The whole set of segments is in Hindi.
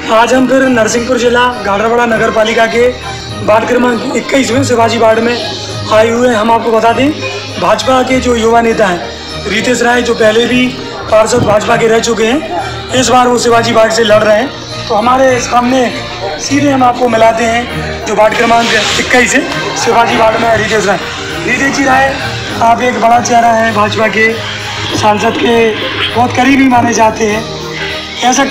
आज हम फिर नरसिंहपुर जिला गाडरवाड़ा नगर पालिका के वार्ड क्रमांक 21 में शिवाजी वार्ड में आए हुए हैं। हम आपको बता दें, भाजपा के जो युवा नेता हैं रितेश राय, जो पहले भी पार्षद भाजपा के रह चुके हैं, इस बार वो शिवाजी वार्ड से लड़ रहे हैं। तो हमारे सामने सीधे हम आपको मिलाते हैं जो वार्ड क्रमांक 21 है शिवाजी वार्ड में रितेश राय। रितेश जी राय, आप एक बड़ा चेहरा है, भाजपा के सांसद के बहुत करीबी माने जाते हैं। ऐसा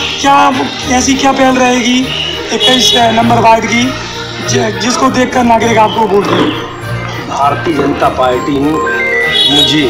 ऐसी क्या पहल रहेगी 21 नंबर वार्ड की जिसको देखकर नागरिक आपको वोट दें? भारतीय जनता पार्टी ने मुझे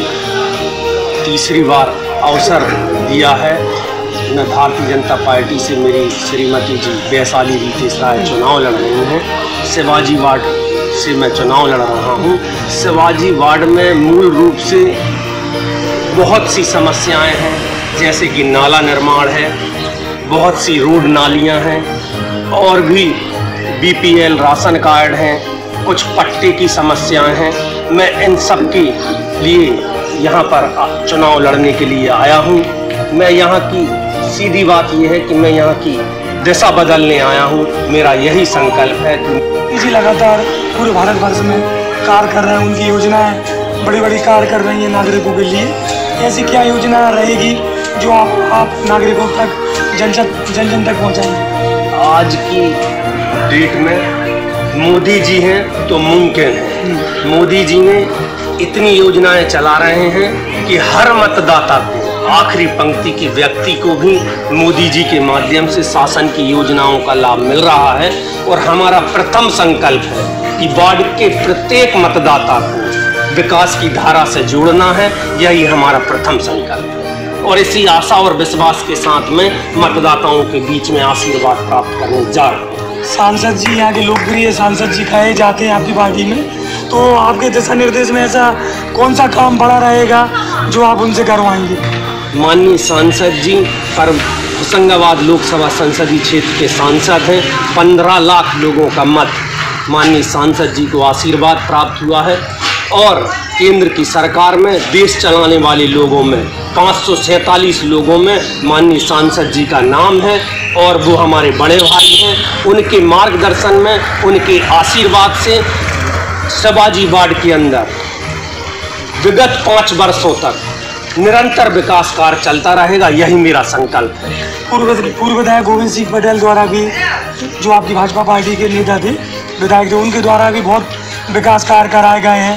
तीसरी बार अवसर दिया है। मैं भारतीय जनता पार्टी से मेरी श्रीमती जी वैशाली रितेश राय चुनाव लड़ रही हैं। शिवाजी वार्ड से मैं चुनाव लड़ रहा हूं। शिवाजी वार्ड में मूल रूप से बहुत सी समस्याएं हैं, जैसे कि नाला निर्माण है, बहुत सी रोड नालियां हैं, और भी बीपीएल राशन कार्ड हैं, कुछ पट्टे की समस्याएं हैं। मैं इन सब के लिए यहाँ पर चुनाव लड़ने के लिए आया हूँ। मैं यहाँ की सीधी बात यह है कि मैं यहाँ की दिशा बदलने आया हूँ। मेरा यही संकल्प है कि जी लगातार पूरे भारतवर्ष में कार्य कर रहे हैं, उनकी योजनाएं बड़ी बड़ी कार्य कर रही हैं नागरिकों के लिए। ऐसी क्या योजना रहेगी जो आप नागरिकों तक जन जन तक पहुँचाएंगे? आज की डेट में मोदी जी हैं तो मुमकिन है। मोदी जी ने इतनी योजनाएं चला रहे हैं कि हर मतदाता को, आखिरी पंक्ति के व्यक्ति को भी मोदी जी के माध्यम से शासन की योजनाओं का लाभ मिल रहा है। और हमारा प्रथम संकल्प है कि वार्ड के प्रत्येक मतदाता को विकास की धारा से जोड़ना है। यही हमारा प्रथम संकल्प है और इसी आशा और विश्वास के साथ में मतदाताओं के बीच में आशीर्वाद प्राप्त करने जा रहे हैं। सांसद जी यहाँ के लोकप्रिय सांसद जी कहे जाते हैं आपकी पार्टी में, तो आपके दिशा निर्देश में ऐसा कौन सा काम बड़ा रहेगा जो आप उनसे करवाएंगे? माननीय सांसद जी पर होशंगाबाद लोकसभा संसदीय क्षेत्र के सांसद हैं। 15 लाख लोगों का मत माननीय सांसद जी को आशीर्वाद प्राप्त हुआ है और केंद्र की सरकार में देश चलाने वाले लोगों में 547 लोगों में माननीय सांसद जी का नाम है और वो हमारे बड़े भाई हैं। उनके मार्गदर्शन में, उनके आशीर्वाद से शिवाजी वार्ड के अंदर विगत 5 वर्षों तक निरंतर विकास कार्य चलता रहेगा। यही मेरा संकल्प है। पूर्व विधायक गोविंद सिंह पटेल द्वारा भी, जो आपकी भाजपा पार्टी के नेता थे, विधायक थे, उनके द्वारा भी बहुत विकास कार्य कराए गए हैं।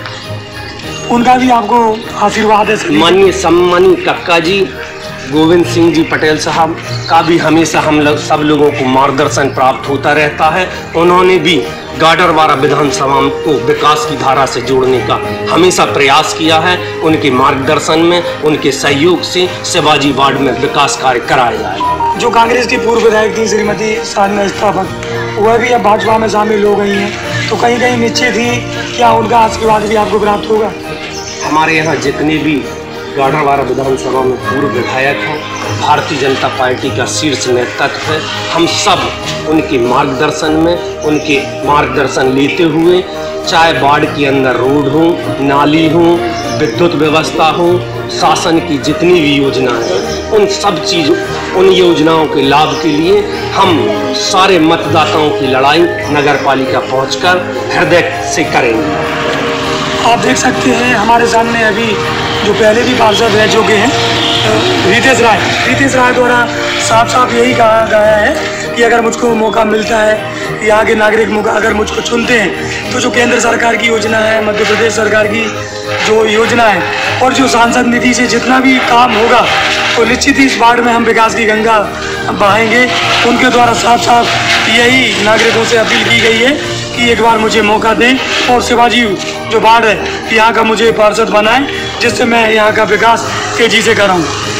उनका भी आपको आशीर्वाद है? माननीय सम्मानित कक्का जी गोविंद सिंह जी पटेल साहब का भी हमेशा हम लोग सब लोगों को मार्गदर्शन प्राप्त होता रहता है। उन्होंने भी गाडरवाड़ा विधानसभा को विकास की धारा से जोड़ने का हमेशा प्रयास किया है। उनके मार्गदर्शन में, उनके सहयोग से शिवाजी वार्ड में विकास कार्य कराए जाए। जो कांग्रेस की पूर्व विधायक थी श्रीमती साधना स्थापक, वह भी अब भाजपा में शामिल हो गई हैं, तो कहीं कहीं निश्चित ही क्या उनका आशीर्वाद भी आपको प्राप्त होगा? हमारे यहाँ जितने भी गाडरवाड़ा विधानसभा में पूर्व विधायक हैं, भारतीय जनता पार्टी का शीर्ष नेतृत्व है। हम सब उनके मार्गदर्शन में, उनके मार्गदर्शन लेते हुए, चाहे वार्ड के अंदर रोड हो, नाली हो, विद्युत व्यवस्था हो, शासन की जितनी भी योजनाएं हैं, उन सब चीज़ों, उन योजनाओं के लाभ के लिए हम सारे मतदाताओं की लड़ाई नगर पालिका पहुँचकर हृदय से करेंगे। आप देख सकते हैं हमारे सामने अभी जो पहले भी पार्षद रह चुके हैं रितेश राय द्वारा साफ साफ यही कहा गया है कि अगर मुझको मौका मिलता है, यहाँ के नागरिक अगर मुझको चुनते हैं, तो जो केंद्र सरकार की योजना है, मध्य प्रदेश सरकार की जो योजना है और जो सांसद निधि से जितना भी काम होगा, तो निश्चित ही इस वार्ड में हम विकास की गंगा बहाएंगे। उनके द्वारा साफ साफ यही नागरिकों से अपील की गई है कि एक बार मुझे मौका दें और शिवाजी जो वार्ड है यहाँ का मुझे पार्षद बनाएं, जिससे मैं यहाँ का विकास तेजी से कराऊँ।